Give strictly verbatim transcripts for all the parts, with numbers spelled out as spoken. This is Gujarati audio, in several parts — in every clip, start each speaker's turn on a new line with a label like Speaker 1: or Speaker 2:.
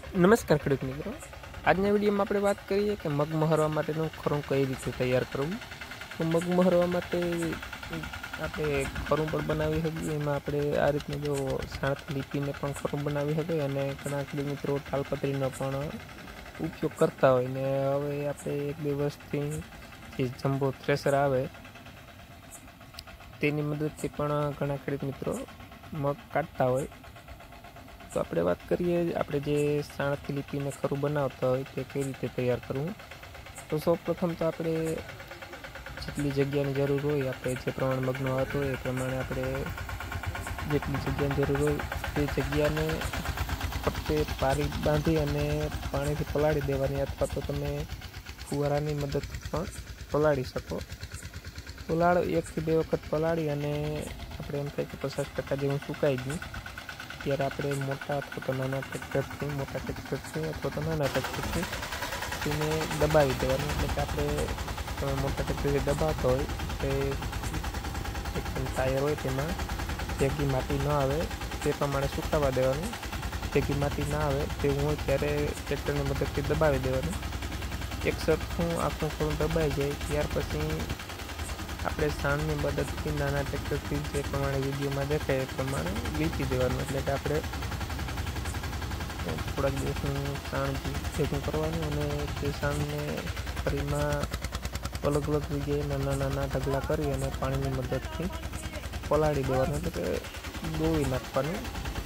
Speaker 1: નમસ્કાર ખેડૂત મિત્રો, આજના વિડીયોમાં આપણે વાત કરીએ કે મગ મહરવા માટેનું ખરું કઈ રીતે તૈયાર કરવું. તો મગ મહરવા માટે આપણે ખરું પણ બનાવી શકીએ. એમાં આપણે આ રીતનું જો સાણથી લીપીને પણ ખરું બનાવી શકીએ અને ઘણા ખેડૂત મિત્રો તાલપત્રીનો પણ ઉપયોગ કરતા હોય. ને હવે આપણે એક બે વર્ષથી જે જમ્બો થ્રેસર આવે તેની મદદથી પણ ઘણા ખેડૂત મિત્રો મગ કાઢતા હોય. તો આપણે વાત કરીએ આપણે જે સાણથી લીપીને ખરું બનાવતા હોય તે કઈ રીતે તૈયાર કરવું. તો સૌપ્રથમ તો આપણે જેટલી જગ્યાની જરૂર હોય, આપણે જે પ્રમાણે મગનો આવતો હોય એ પ્રમાણે આપણે જેટલી જગ્યાની જરૂર હોય તે જગ્યાને ફક્ત પારી બાંધી અને પાણીથી પલાળી દેવાની, અથવા તો તમે ફુવારાની મદદથી પણ પલાળી શકો. પલાળ એકથી બે વખત પલાળી અને આપણે એમ થાય કે પચાસ ટકા જેવું સુકાઈ ગયું ત્યારે આપણે મોટા અથવા તો નાના ટ્રેક્ટરથી મોટા ટ્રેક્ટરથી અથવા તો નાના ટ્રેક્ટરથી તેને દબાવી દેવાનું. એટલે કે આપણે મોટા ટ્રેક્ટરથી દબાવતો હોય તે એકદમ ટાયર હોય તેમાં ભેગી માટી ન આવે તે પ્રમાણે સુકાવા દેવાનું. ભેગી માટી ના આવે તેવું હોય ત્યારે ટ્રેક્ટરની મદદથી દબાવી દેવાનું. એક સરખું આખું ખરું દબાઈ જાય ત્યાર પછી આપણે સાણની મદદથી નાના ટ્રેક્ટરથી જે પ્રમાણે વિડીયોમાં દેખાય એ પ્રમાણે લીપી દેવાનું. એટલે કે આપણે થોડાક દિવસનું સાણ ભેગું કરવાનું અને તે સાણને ફરીમાં અલગ અલગ જગ્યાએ નાના નાના ઢગલા કરી અને પાણીની મદદથી પલાળી દેવાનું, એટલે કે ડોવી નાખવાનું.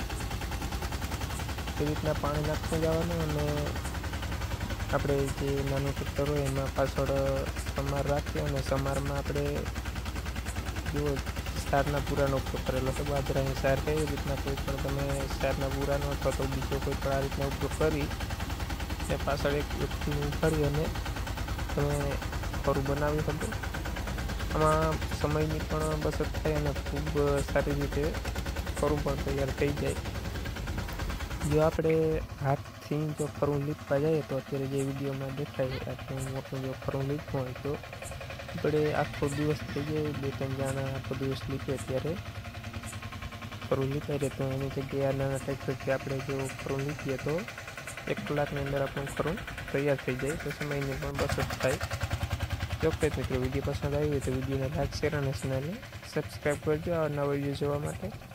Speaker 1: એ રીતના પાણી નાખતું જવાનું અને આપણે જે નાનું ટ્રેક્ટર હોય એમાં પાછળ સમાર રાખીએ અને સમારમાં આપણે જો સારના પૂરાનો ઉપયોગ કરેલો છે, બાજરાની સાર કે એવી રીતના કોઈ પણ તમે સારના પૂરાનો અથવા તો બીજો કોઈ પણ આ રીતના ઉપયોગ કરી તે પાછળ એક વ્યક્તિને ઉઘાડી અને તમે ખરું બનાવી શકો. આમાં સમયની પણ બચત થાય અને ખૂબ સારી રીતે ખરું પણ તૈયાર થઈ જાય. જો આપણે હાથથી જો ખરું લીપવા જઈએ તો અત્યારે જે વિડીયોમાં દેખાય આટલું મોટું જો ખરું લીપવું હોય તો આપણે આખો દિવસ થઈ જાય, બે ત્રણ જણા આખો દિવસ લીપે ત્યારે ખરું લીપાઈ રહે. તો એની જગ્યાએ નાના ટ્રેક્ટરથી આપણે જો ખરું લીપીએ તો એક કલાકની અંદર આપણું ખરું તૈયાર થઈ જાય, તો સમયની પણ બચત થાય. ચોક્કસ મિત્રો, વિડીયો પસંદ આવી હોય તો વિડીયોને લાઈક, શેર અને ચેનલને સબસ્ક્રાઈબ કરજો આ નવા વિડીયો જોવા માટે.